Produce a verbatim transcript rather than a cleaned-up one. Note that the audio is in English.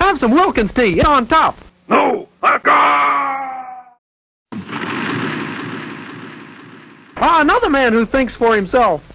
have some Wilkins tea, in on top. No! Ah, another man who thinks for himself.